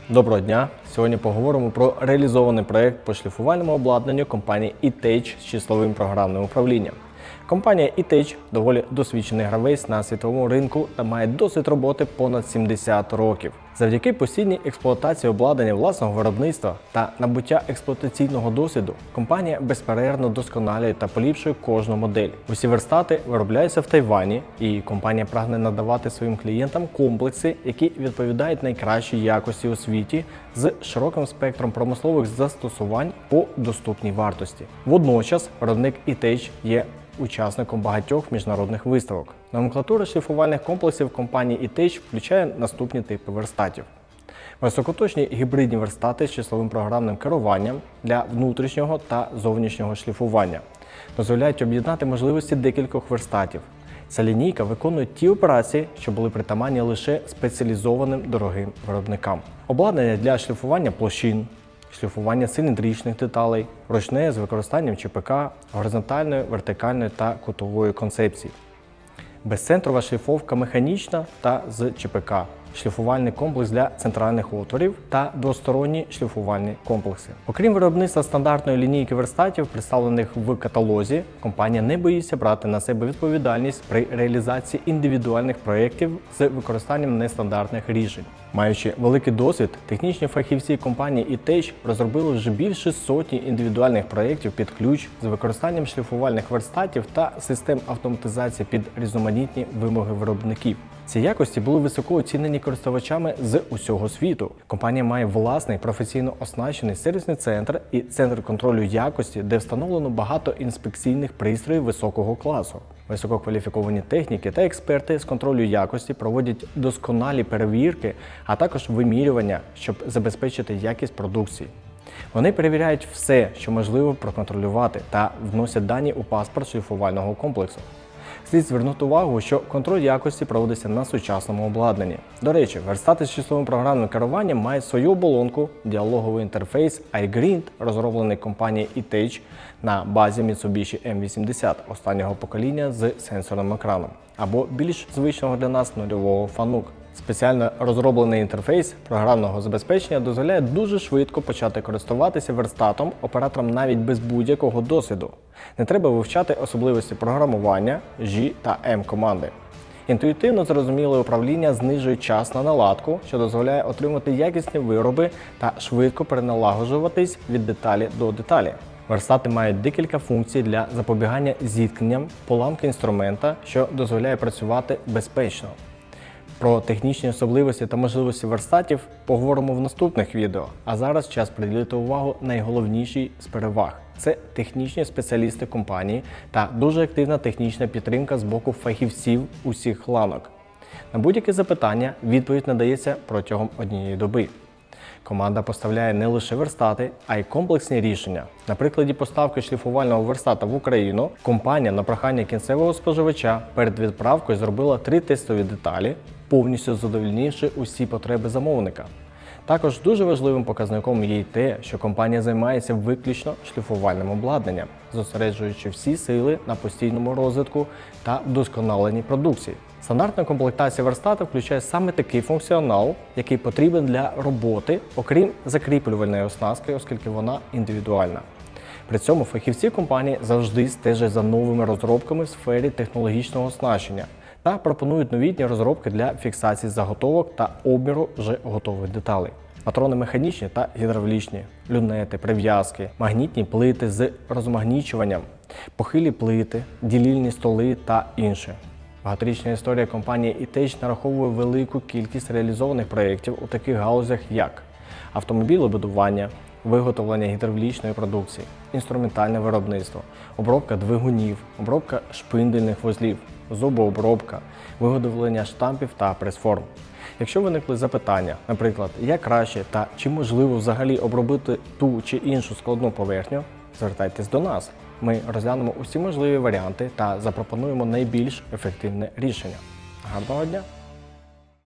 Доброго дня! Сьогодні поговоримо про реалізований проєкт по шліфувальному обладнанню компанії E-Tech з числовим програмним управлінням. Компанія E-Tech доволі досвідчений гравець на світовому ринку та має досвід роботи понад 70 років. Завдяки постійній експлуатації обладнання власного виробництва та набуття експлуатаційного досвіду, компанія безперервно досконалює та поліпшує кожну модель. Усі верстати виробляються в Тайвані, і компанія прагне надавати своїм клієнтам комплекси, які відповідають найкращій якості у світі з широким спектром промислових застосувань по доступній вартості. Водночас виробник E-Tech є учасником багатьох міжнародних виставок. Номенклатура шліфувальних комплексів компанії E-Tech включає наступні типи верстатів. Високоточні гібридні верстати з числовим програмним керуванням для внутрішнього та зовнішнього шліфування. Дозволяють об'єднати можливості декількох верстатів. Ця лінійка виконує ті операції, що були притаманні лише спеціалізованим дорогим виробникам. Обладнання для шліфування площин, шліфування циліндричних деталей, ручне з використанням ЧПК, горизонтальної, вертикальної та кутової концепцій. Безцентрова шліфовка механічна та з ЧПК, шліфувальний комплекс для центральних отворів та двосторонні шліфувальні комплекси. Окрім виробництва стандартної лінійки верстатів, представлених в каталозі, компанія не боїться брати на себе відповідальність при реалізації індивідуальних проєктів з використанням нестандартних рішень. Маючи великий досвід, технічні фахівці компанії E-Tech розробили вже більше сотні індивідуальних проєктів під ключ з використанням шліфувальних верстатів та систем автоматизації під різноманітні вимоги виробників. Ці якості були високо оцінені користувачами з усього світу. Компанія має власний професійно оснащений сервісний центр і центр контролю якості, де встановлено багато інспекційних пристроїв високого класу. Висококваліфіковані техніки та експерти з контролю якості проводять досконалі перевірки, а також вимірювання, щоб забезпечити якість продукції. Вони перевіряють все, що можливо проконтролювати, та вносять дані у паспорт шліфувального комплексу. Слід звернути увагу, що контроль якості проводиться на сучасному обладнанні. До речі, верстати з числовим програмним керуванням мають свою оболонку, діалоговий інтерфейс iGrind, розроблений компанією E-Tech на базі Mitsubishi M80 останнього покоління з сенсорним екраном, або більш звичного для нас нульового FANUC. Спеціально розроблений інтерфейс програмного забезпечення дозволяє дуже швидко почати користуватися верстатом операторам навіть без будь-якого досвіду. Не треба вивчати особливості програмування G та M команди. Інтуїтивно зрозуміле управління знижує час на наладку, що дозволяє отримати якісні вироби та швидко переналагоджуватись від деталі до деталі. Верстати мають декілька функцій для запобігання зіткненням, поламки інструмента, що дозволяє працювати безпечно. Про технічні особливості та можливості верстатів поговоримо в наступних відео, а зараз час приділити увагу найголовнішій з переваг. Це технічні спеціалісти компанії та дуже активна технічна підтримка з боку фахівців усіх ланок. На будь-які запитання відповідь надається протягом однієї доби. Команда поставляє не лише верстати, а й комплексні рішення. На прикладі поставки шліфувального верстата в Україну, компанія на прохання кінцевого споживача перед відправкою зробила 3 тестові деталі, повністю задовольнивши усі потреби замовника. Також дуже важливим показником є й те, що компанія займається виключно шліфувальним обладнанням, зосереджуючи всі сили на постійному розвитку та вдосконаленні продукції. Стандартна комплектація верстата включає саме такий функціонал, який потрібен для роботи, окрім закріплювальної оснастки, оскільки вона індивідуальна. При цьому фахівці компанії завжди стежать за новими розробками в сфері технологічного оснащення та пропонують новітні розробки для фіксації заготовок та обміру вже готових деталей. Патрони механічні та гідравлічні, люнети, прив'язки, магнітні плити з розмагнічуванням, похилі плити, ділільні столи та інше. Багаторічна історія компанії E-Tech нараховує велику кількість реалізованих проєктів у таких галузях, як автомобілебудування, виготовлення гідравлічної продукції, інструментальне виробництво, обробка двигунів, обробка шпиндельних вузлів, зубообробка, виготовлення штампів та прес-форм. Якщо виникли запитання, наприклад, як краще та чи можливо взагалі обробити ту чи іншу складну поверхню, звертайтесь до нас. Ми розглянемо усі можливі варіанти та запропонуємо найбільш ефективне рішення. Гарного дня!